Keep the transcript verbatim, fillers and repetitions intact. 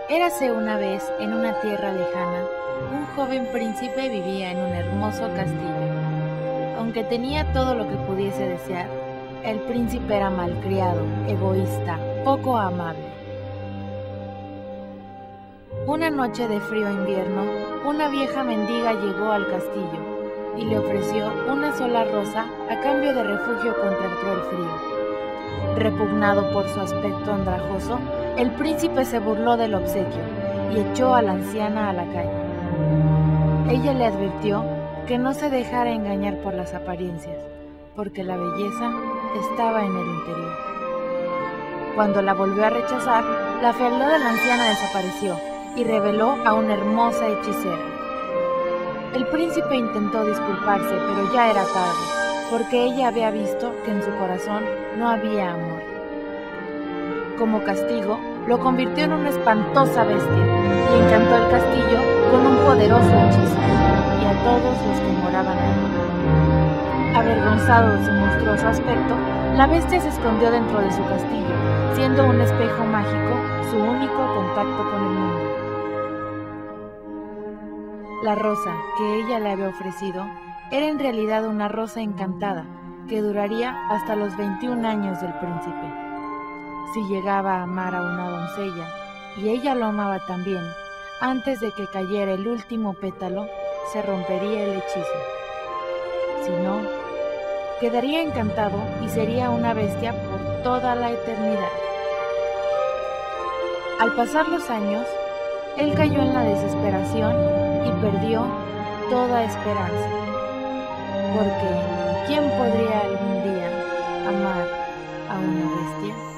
Érase una vez, en una tierra lejana, un joven príncipe vivía en un hermoso castillo. Aunque tenía todo lo que pudiese desear, el príncipe era malcriado, egoísta, poco amable. Una noche de frío invierno, una vieja mendiga llegó al castillo y le ofreció una sola rosa a cambio de refugio contra el cruel frío. Repugnado por su aspecto andrajoso, el príncipe se burló del obsequio y echó a la anciana a la calle. Ella le advirtió que no se dejara engañar por las apariencias, porque la belleza estaba en el interior. Cuando la volvió a rechazar, la fealdad de la anciana desapareció y reveló a una hermosa hechicera. El príncipe intentó disculparse, pero ya era tarde, porque ella había visto que en su corazón no había amor. Como castigo, lo convirtió en una espantosa bestia y encantó el castillo con un poderoso hechizo, y a todos los que moraban ahí. Avergonzado de su monstruoso aspecto, la bestia se escondió dentro de su castillo, siendo un espejo mágico su único contacto con el mundo. La rosa que ella le había ofrecido era en realidad una rosa encantada que duraría hasta los veintiún años del príncipe. Si llegaba a amar a una doncella, y ella lo amaba también, antes de que cayera el último pétalo, se rompería el hechizo. Si no, quedaría encantado y sería una bestia por toda la eternidad. Al pasar los años, él cayó en la desesperación y perdió toda esperanza, porque ¿quién podría algún día amar a una bestia?